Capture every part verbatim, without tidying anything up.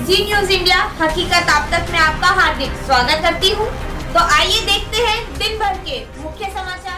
जी news India हकीकत आप तक में आपका हार्दिक स्वागत करती हूँ। तो आइए देखते हैं दिन भर के मुख्य समाचार।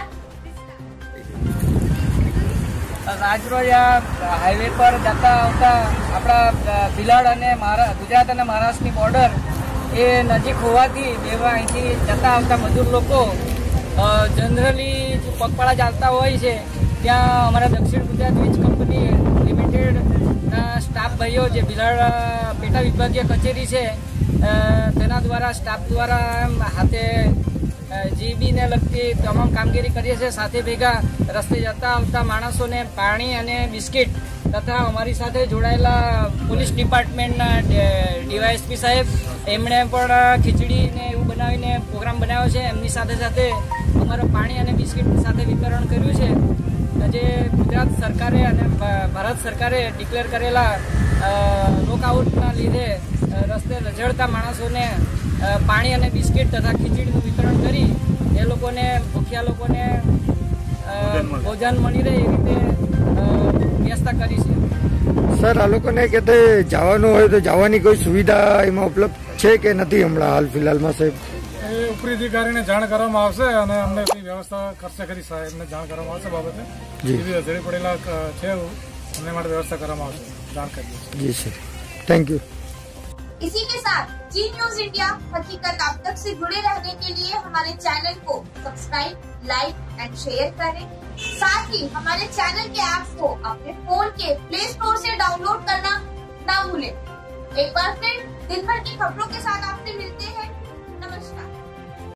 આજરોજ આ હાઈવે પર જતા આવતા આપણા ભીલાડ અને ગુજરાત અને મહારાષ્ટ્રની બોર્ડર એ નજીક હોવાથી એવા અહીંથી જતા આવતા મજૂર લોકો જનરલી પગપાળા ચાલતા હોય છે ત્યાં અમારા દક્ષિણ ગુજરાત વીજ કંપની લિમિટેડના સ્ટાફ ભાઈઓ જે ભીલાડ પેટા વિભાગીય કચેરી છે તેના દ્વારા સ્ટાફ દ્વારા હાથે જીબી ने लगती तमाम कामगीरी करीए छे। साथे भेगा रस्ते जता आवता माणसोने पाणी अने बिस्किट तथा अमारी साथे जोड़ायेला पोलीस डिपार्टमेंटना डीवायएसपी साहेब एमणे पण खीचड़ी ने एवुं बनावीने प्रोग्राम बनाव्यो छे। एमनी साथे साथे अमारा पाणी अने बिस्किट साथे वितरण कर्युं छे। जे गुजरात सरकारे अने भारत सरकारे डिक्लेर करेला लॉकआउटना लीधे रस्ते रजड़ता माणसोने पाणी अने बिस्किट तथा खीचड़ीनुं वितरण करी ए लोकोने भूख्या लोकोने भोजन मळी रहे ए रीते व्यवस्था करी छे। सर आ लोकोने कहते जवानुं होय तो जवानी कोई सुविधा एमां उपलब्ध छे के नथी हमणां हाल फिलहालमां साहेब? ઉપરી અધિકારીને જાણ કરવામાં આવશે અને અમને કોઈ વ્યવસ્થા કરશે ખરી સાહેબને જાણ કરવામાં આવશે બાબતે એવી અધૂરી પડેલા છે અમને માટે વ્યવસ્થા કરવામાં આવશે જાણ કરીએ જી સર थैंक यू। इसी के साथ जी न्यूज इंडिया हकीकत आप तक से जुड़े रहने के लिए हमारे चैनल को सब्सक्राइब लाइक एंड शेयर करें। साथ ही हमारे चैनल के ऐप को अपने फोन के प्ले स्टोर से डाउनलोड करना ना भूलें। एक बार फिर दिन भर की खबरों के साथ आपसे मिलते हैं।